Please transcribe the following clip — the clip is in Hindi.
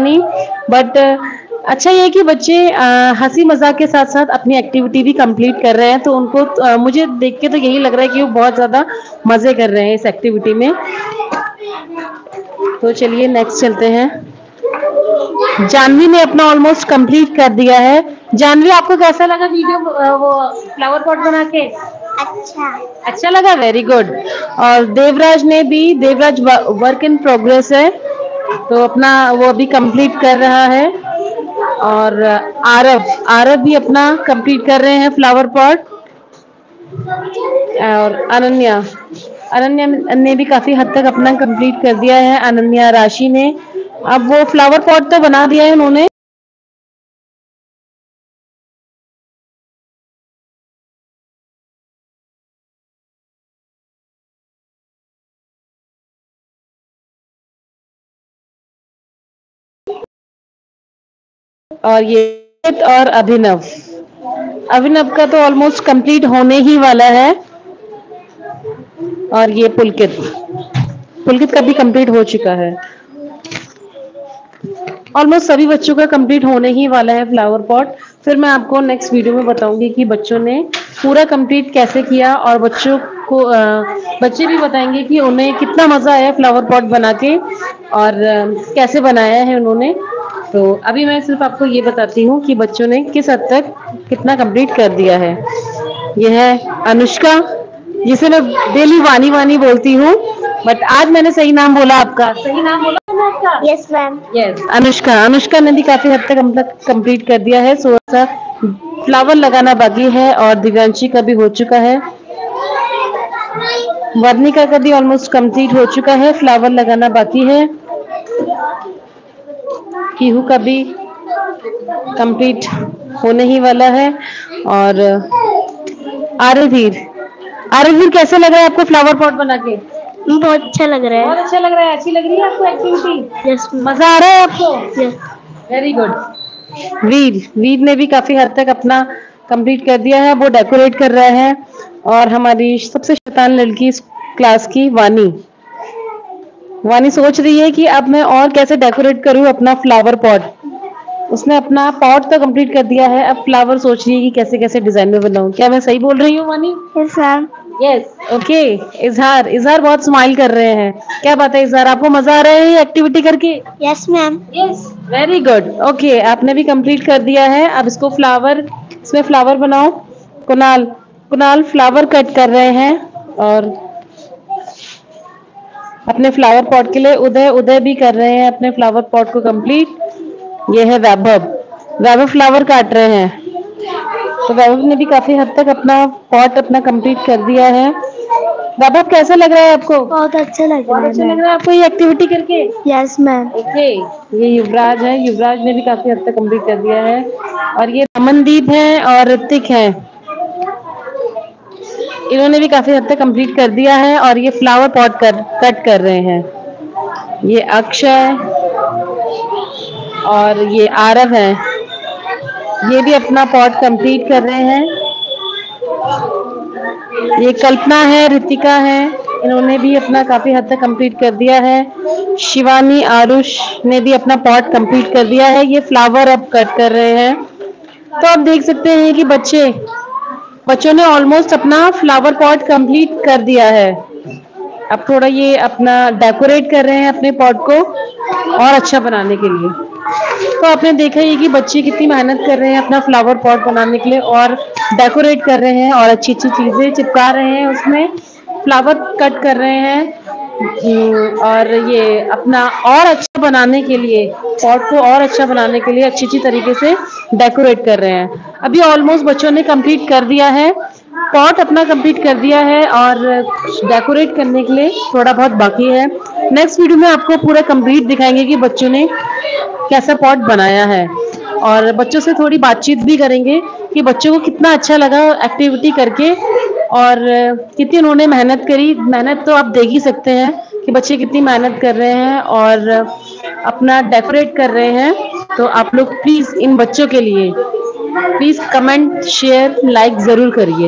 नहीं, बट अच्छा ये है कि बच्चे हंसी मजाक के साथ साथ अपनी एक्टिविटी भी कंप्लीट कर रहे हैं, तो उनको मुझे देख के तो यही लग रहा है कि वो बहुत ज्यादा मजे कर रहे हैं इस एक्टिविटी में। तो चलिए नेक्स्ट चलते हैं। जानवी ने अपना ऑलमोस्ट कंप्लीट कर दिया है। जानवी, आपको कैसा लगा वीडियो, वो फ्लावर पॉट बना के? अच्छा। अच्छा लगा, वेरी गुड। और देवराज ने भी, देवराज वर्क इन प्रोग्रेस है, तो अपना वो अभी कंप्लीट कर रहा है। और आरव आरव भी अपना कंप्लीट कर रहे हैं फ्लावर पॉट। और अनन्या अनन्या ने भी काफी हद तक अपना कंप्लीट कर दिया है। अनन्या राशि ने, अब वो फ्लावर पॉट तो बना दिया है उन्होंने। और ये और अभिनव अभिनव का तो ऑलमोस्ट कंप्लीट होने ही वाला है। और ये पुलकित पुलकित का भी कंप्लीट हो चुका है। ऑलमोस्ट सभी बच्चों का कंप्लीट होने ही वाला है फ्लावर पॉट। फिर मैं आपको नेक्स्ट वीडियो में बताऊंगी कि बच्चों ने पूरा कंप्लीट कैसे किया, और बच्चों को बच्चे भी बताएंगे कि उन्हें कितना मजा आया फ्लावर पॉट बना के, और कैसे बनाया है उन्होंने। तो अभी मैं सिर्फ आपको ये बताती हूँ कि बच्चों ने किस हद तक कितना कंप्लीट कर दिया है। यह है अनुष्का, जिसे मैं डेली वानी वानी बोलती हूँ, बट आज मैंने सही नाम बोला आपका। सही नाम बोला मैंने आपका? Yes ma'am. Yes, Anushka. Anushka ने भी काफी हद तक मतलब कंप्लीट कर दिया है। थोड़ा सा फ्लावर लगाना बाकी है, और दिव्यांशी का भी हो चुका है। वर्णिका का भी ऑलमोस्ट कंप्लीट हो चुका है, फ्लावर लगाना बाकी है। पीहू का भी कंप्लीट होने ही वाला है। और आरवीर आरवीर, कैसे लग रहा है आपको फ्लावर पॉट बना के? बहुत अच्छा लग रहा बहुत है। अच्छा लग रहा है। अच्छी लग रही है आपको एक्टिविटी? यस। मजा आ रहा है आपको? Yes. Very good. Veer Veer ने भी काफी हद तक अपना कंप्लीट कर दिया है, वो डेकोरेट कर रहा है। और हमारी सबसे शैतान लड़की इस क्लास की वानी वानी सोच रही है कि अब मैं और कैसे डेकोरेट करूं अपना फ्लावर पॉट। उसने अपना पॉट तो कंप्लीट कर दिया है, अब फ्लावर सोच रही है कि कैसे कैसे डिजाइन में बनाऊं। क्या मैं सही बोल रही हूँ Vani? Yes ma'am. Yes, okay. Izhar Izhar बहुत स्माइल कर रहे हैं। क्या बात है इजहार, आपको मजा आ रहा है ये एक्टिविटी करके? Yes ma'am. Yes, very good. Okay, आपने भी कंप्लीट कर दिया है। अब इसको फ्लावर, इसमें फ्लावर बनाओ। कुणाल कुणाल फ्लावर कट कर रहे हैं, और अपने फ्लावर पॉट के लिए उदय उदय भी कर रहे हैं अपने फ्लावर पॉट को कंप्लीट। ये है वैभव वैभव फ्लावर काट रहे हैं। तो वैभव ने भी काफी हद तक अपना पॉट अपना कंप्लीट कर दिया है। वैभव, कैसा लग रहा है आपको? बहुत अच्छा लग बहुत रहा है अच्छा लग मैम। रहा है आपको ये एक्टिविटी करके? Yes ma'am. ओके। ये युवराज है, युवराज ने भी काफी हद तक कंप्लीट कर दिया है। और ये रमनदीप है और ऋतिक है, इन्होंने भी काफी हद तक कंप्लीट कर दिया है। और ये फ्लावर पॉट कट कर रहे हैं। ये अक्षय और ये आरव है, ये भी अपना पॉट कंप्लीट कर रहे हैं। ये कल्पना है, ऋतिका है, इन्होंने भी अपना काफी हद तक कंप्लीट कर दिया है। शिवानी आरुष ने भी अपना पॉट कंप्लीट कर दिया है। ये फ्लावर अब कट कर रहे हैं। तो आप देख सकते हैं कि बच्चों ने ऑलमोस्ट अपना फ्लावर पॉट कंप्लीट कर दिया है। अब थोड़ा ये अपना डेकोरेट कर रहे हैं अपने पॉट को और अच्छा बनाने के लिए। तो आपने देखा ही कि बच्चे कितनी मेहनत कर रहे हैं अपना फ्लावर पॉट बनाने के लिए, और डेकोरेट कर रहे हैं, और अच्छी अच्छी चीजें चिपका रहे हैं, उसमें फ्लावर कट कर रहे हैं। और ये अपना और अच्छा बनाने के लिए, पॉट को और अच्छा बनाने के लिए अच्छी अच्छी तरीके से डेकोरेट कर रहे हैं। अभी ऑलमोस्ट बच्चों ने कंप्लीट कर दिया है, पॉट अपना कंप्लीट कर दिया है, और डेकोरेट करने के लिए थोड़ा बहुत बाकी है। नेक्स्ट वीडियो में आपको पूरा कंप्लीट दिखाएंगे कि बच्चों ने कैसा पॉट बनाया है, और बच्चों से थोड़ी बातचीत भी करेंगे कि बच्चों को कितना अच्छा लगा एक्टिविटी करके, और कितनी उन्होंने मेहनत करी। मेहनत तो आप देख ही सकते हैं कि बच्चे कितनी मेहनत कर रहे हैं और अपना डेकोरेट कर रहे हैं। तो आप लोग प्लीज इन बच्चों के लिए प्लीज कमेंट शेयर लाइक जरूर करिए।